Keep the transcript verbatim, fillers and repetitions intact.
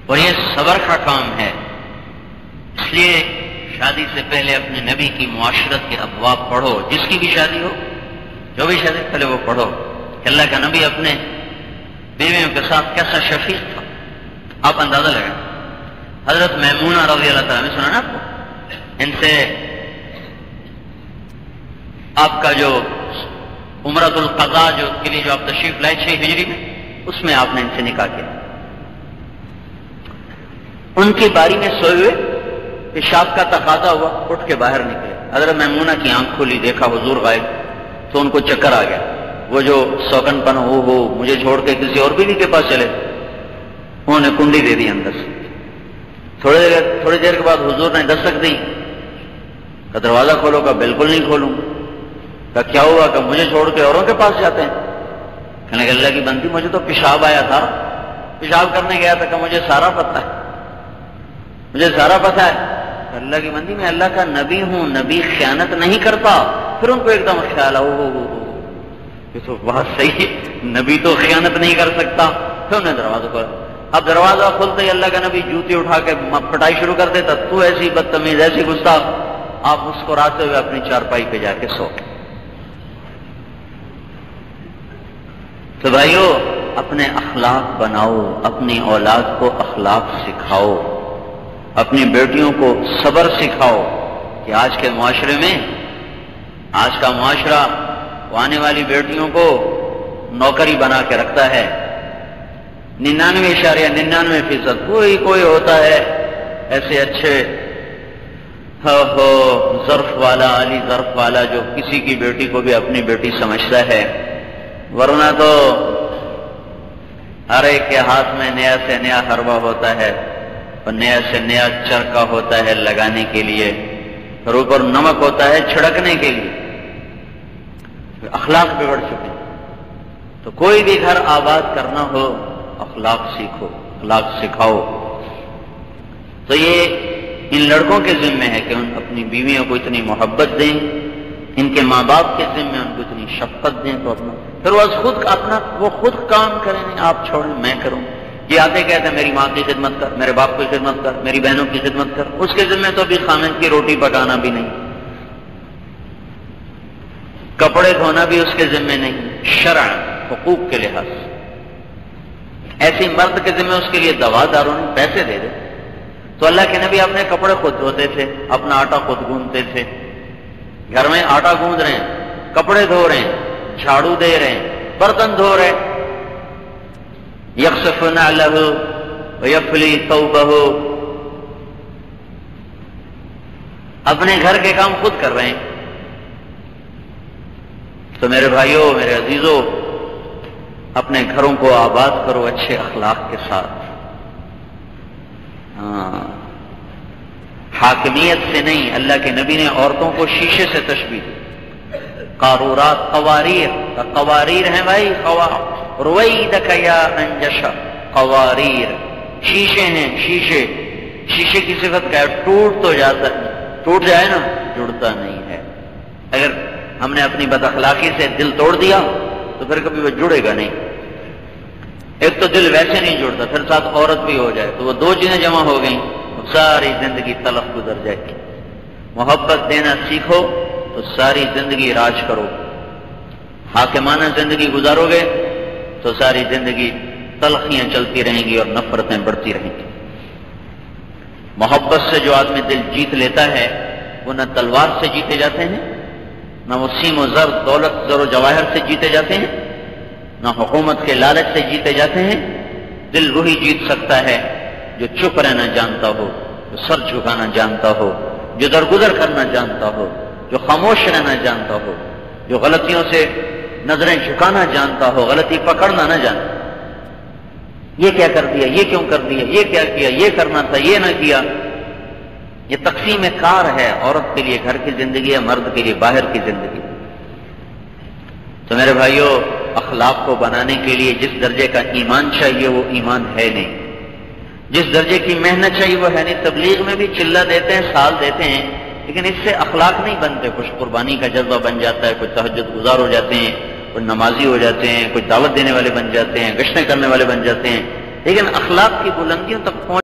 اور یہ صبر کا کام ہے. اس لیے شادی سے پہلے اپنے نبی کی معاشرت کے ابواب پڑھو. جس کی بھی شادی ہو، جو بھی شادی پہلے وہ پڑھو کہ اللہ کا نبی اپنے بیویوں کے ساتھ کیسا شفیق تھا. آپ اندازہ لگائیں. حضرت میمونہ رضی اللہ تعالیٰ نے سنا نا آپ کو، ان سے آپ کا جو عمرۃ القضاء جو کے لیے جو آپ تشریف لائے چھ ہجری میں، اس میں آپ نے ان سے نکاح کیا. ان کی باری میں سوئے ہوئے پیشاب کا تقاضا ہوا، اٹھ کے باہر نکلے. حضرت میمونہ کی آنکھ کھولی، دیکھا حضور غائب، تو ان کو چکر آ گیا. وہ جو سوگن پن ہو ہو مجھے چھوڑ کے کسی اور بیوی کے پاس چلے، انہوں نے کنڈی دے دی اندر سے. تھوڑی دیر تھوڑی دیر کے بعد حضور نے دستک دی کہ دروازہ کھولو. کا بالکل نہیں کھولوں. کہ کیا ہوا؟ کہ مجھے چھوڑ کے اوروں کے پاس جاتے ہیں. کہنے لگے اللہ کی بندی مجھے تو پیشاب آیا تھا، پیشاب کرنے گیا تھا. کہ مجھے سارا پتہ ہے، مجھے سارا پتہ ہے. اللہ کی بندی میں اللہ کا نبی ہوں، نبی خیانت نہیں کرتا. پھر ان کو ایک دم خیال آ یہ تو بہت صحیح ہے، نبی تو خیانت نہیں کر سکتا. پھر انہیں دروازہ کھولا. اب دروازہ کھولتے ہی اللہ کا نبی جوتی اٹھا کے پٹائی شروع کر دیتا. تو ایسی بدتمیز، ایسی گستاخ. آپ مسکراتے ہوئے اپنی چارپائی پہ جا کے سو. تو بھائیو اپنے اخلاق بناؤ، اپنی اولاد کو اخلاق سکھاؤ، اپنی بیٹیوں کو صبر سکھاؤ. کہ آج کے معاشرے میں، آج کا معاشرہ آنے والی بیٹیوں کو نوکری بنا کے رکھتا ہے. ننانوے اشاریہ ننانوے فیصد کوئی کوئی ہوتا ہے ایسے اچھے ہو ہو ظرف والا، علی ظرف والا، جو کسی کی بیٹی کو بھی اپنی بیٹی سمجھتا ہے. ورنہ تو ہر ایک کے ہاتھ میں نیا سے نیا حربہ ہوتا ہے اور نیا سے نیا چرکا ہوتا ہے لگانے کے لیے، اور اوپر نمک ہوتا ہے چھڑکنے کے لیے. اخلاق بگڑ چکے. تو کوئی بھی گھر آباد کرنا ہو، اخلاق سیکھو، اخلاق سکھاؤ. تو یہ ان لڑکوں کے ذمہ ہے کہ ان اپنی بیویوں کو اتنی محبت دیں، ان کے ماں باپ کے ذمہ ان کو اتنی شفقت دیں. تو اپنا پھر وہ خود اپنا وہ خود کام کریں، آپ چھوڑیں میں کروں. یہ آتے کہتے ہیں میری ماں کی خدمت کر، میرے باپ کی خدمت کر، میری بہنوں کی خدمت کر. اس کے ذمہ تو ابھی خامن کی روٹی پکانا بھی نہیں، کپڑے دھونا بھی اس کے ذمہ نہیں. شرع حقوق کے لحاظ ایسی مرد کے ذمہ اس کے لیے دوا داروں نے پیسے دے دے. تو اللہ کے نبی اپنے کپڑے خود دھوتے تھے، اپنا آٹا خود گوندتے تھے. گھر میں آٹا گوند رہے ہیں، کپڑے دھو رہے ہیں، جھاڑو دے رہے ہیں، برتن دھو رہے ہیں. یخصف نعلہ ویفلی ثوبہ، اپنے گھر کے کام خود کر رہے ہیں. تو میرے بھائیوں، میرے عزیزوں، اپنے گھروں کو آباد کرو اچھے اخلاق کے ساتھ. ہاں، حاکمیت سے نہیں. اللہ کے نبی نے عورتوں کو شیشے سے تشبیہ دی. قارورات، قواریر، قواریر ہیں بھائی، رویدک یا انجشا، قواریر شیشے ہیں. شیشے شیشے کی صفت کیا ہے؟ ٹوٹ تو جاتا ہے، ٹوٹ جائے نا جڑتا نہیں ہے. اگر ہم نے اپنی بد اخلاقی سے دل توڑ دیا تو پھر کبھی وہ جڑے گا نہیں. ایک تو دل ویسے نہیں جڑتا، پھر ساتھ عورت بھی ہو جائے تو وہ دو چیزیں جمع ہو گئیں، ساری زندگی تلخ گزر جائے گی. محبت دینا سیکھو تو ساری زندگی راج کرو. حاکمانہ زندگی گزارو گے تو ساری زندگی تلخیاں چلتی رہیں گی اور نفرتیں بڑھتی رہیں گی. محبت سے جو آدمی دل جیت لیتا ہے وہ نہ تلوار سے جیتے جاتے ہیں، نہ وہ سیم و زر، دولت، زر و جواہر سے جیتے جاتے ہیں، نہ حکومت کے لالچ سے جیتے جاتے ہیں. دل وہی جیت سکتا ہے جو چپ رہنا جانتا ہو، جو سر جھکانا جانتا ہو، جو درگزر کرنا جانتا ہو، جو خاموش رہنا جانتا ہو، جو غلطیوں سے نظریں جھکانا جانتا ہو، غلطی پکڑنا نہ جانتا. یہ کیا کر دیا، یہ کیوں کر دیا، یہ کیا کیا، یہ کرنا تھا، یہ نہ کیا. یہ تقسیم کار ہے. عورت کے لیے گھر کی زندگی ہے، مرد کے لیے باہر کی زندگی. تو میرے بھائیوں، اخلاق کو بنانے کے لیے جس درجے کا ایمان چاہیے وہ ایمان ہے نہیں، جس درجے کی محنت چاہیے وہ ہے نہیں. تبلیغ میں بھی چلہ دیتے ہیں، سال دیتے ہیں، لیکن اس سے اخلاق نہیں بنتے. کچھ قربانی کا جذبہ بن جاتا ہے، کچھ تہجد گزار ہو جاتے ہیں، کچھ نمازی ہو جاتے ہیں، کچھ دعوت دینے والے بن جاتے ہیں، گشتیں کرنے والے بن جاتے ہیں، لیکن اخلاق کی بلندیوں تک پہنچ